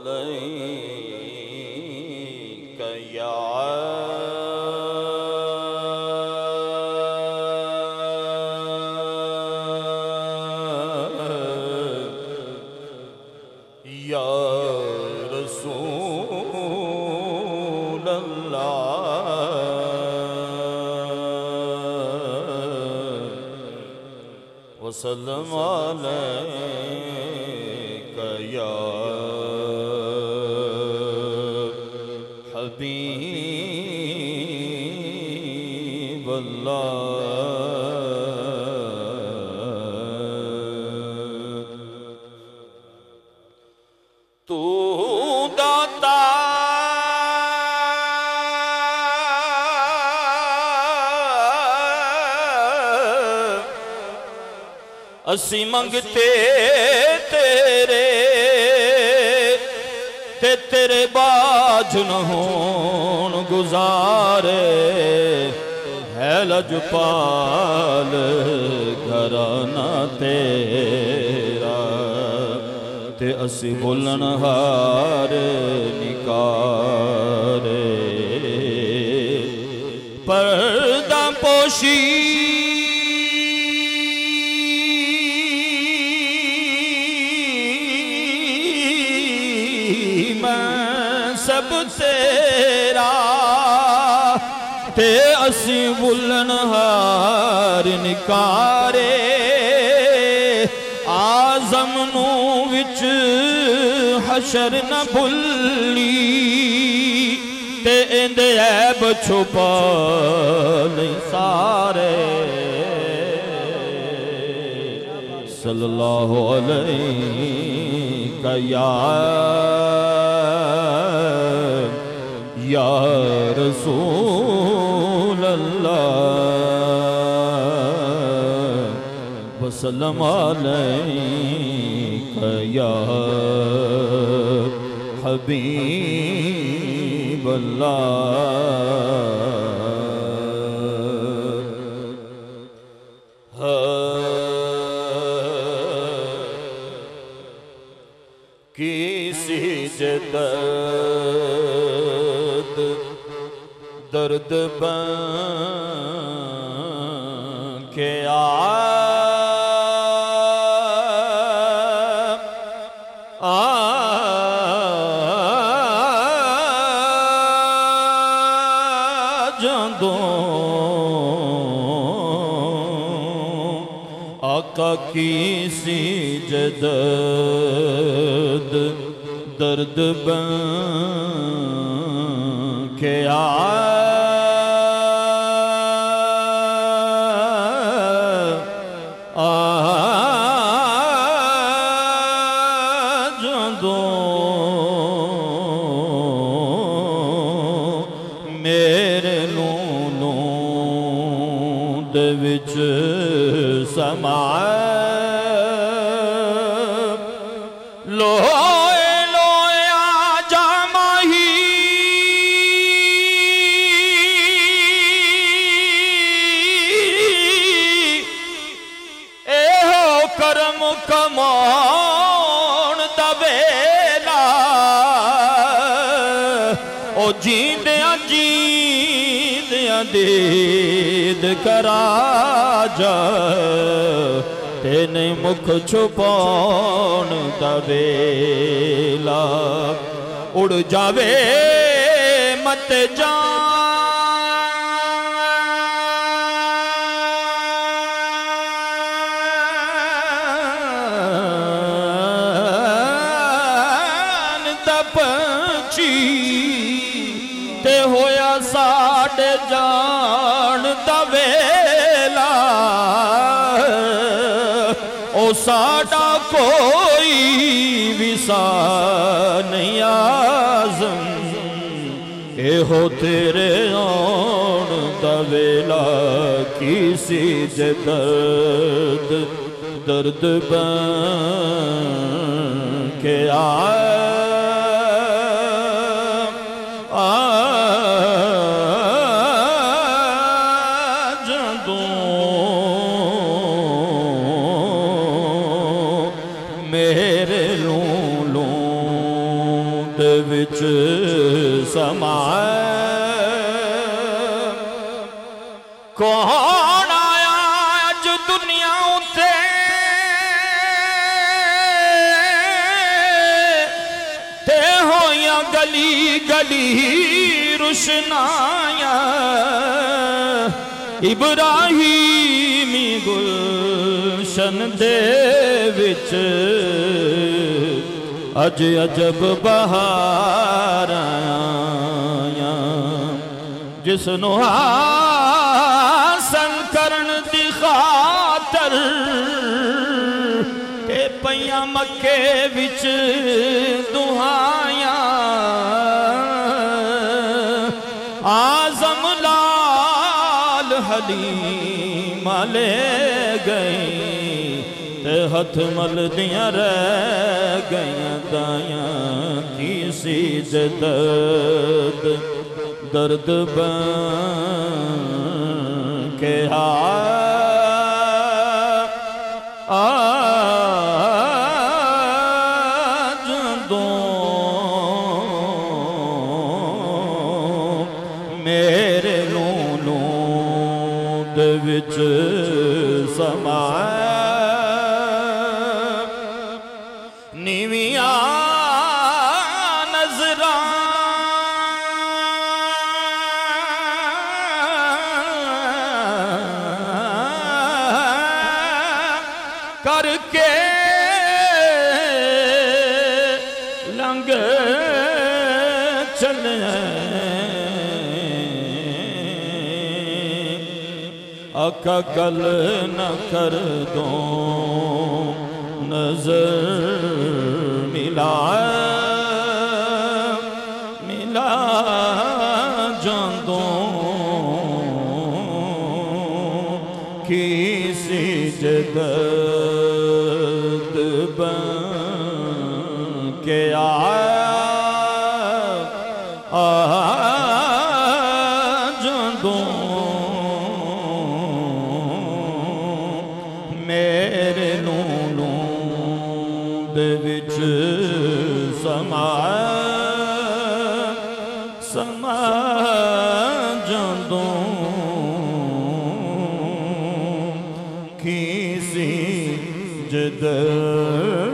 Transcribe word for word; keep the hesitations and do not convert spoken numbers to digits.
अलैक या या रसूल अल्लाह वसल्लम अलैक या हबीब अल्लाह। तू दाता असी मंगते तेरे ते तेरे बाज न होन गुजारे है लजपाल घराना तेरा ते असी बोलन हार निकारे पर्दा पोशी सब तेरा ते असी बुलन हार निकारे आज़म नू विच हशर न भुल्ली ते इंदे ऐब छुपा नहीं सारे सल्लल्लाहु अलैहि या या रसूल अल्लाह वसल्लम अलैक या हबीब अल्लाह। किसी जदद दर्द बन के आ जादों आका किसी जदद दर्द बन के आ जादों मेरे नूनों दे विच समा लोए लोए आ जा माही एहो करम कमाउण दा वेला ओ जींदियां जींदियां दीद करा जा तेने मुख छुपाउण दा वेला उड़ जावे मत जान दा पंछी ते होया साडे जान दा वेला ओ साडा कोई विसा नहीं आज़म एहो तेरे आउण दा वेला किसी जे दर्द दर्द बन के आ मेरे लूं लूं दे विच समाए कौन आया अज दुनिया उते ते होया गली गली रुशनाया इब्राहिमी गुलशन दे विच अज अजब बहार आया जिसनु हासन करन दी खातर ते पईयां मक्के विच दुहाया आजम लाल हलीमा ले गई ते हथ मल दियां रह गईयां दायां की सी दर्द दर्द बन के आ आज दो मेरे लूनू दे विच समाए नीविया नजरा करके लंघ चले आका गल न कर दो नजर मिला मिला जांदो किसी जगत बन के आ जांदो मेरे नूनू दे विच समा समा जांदो किसी जगत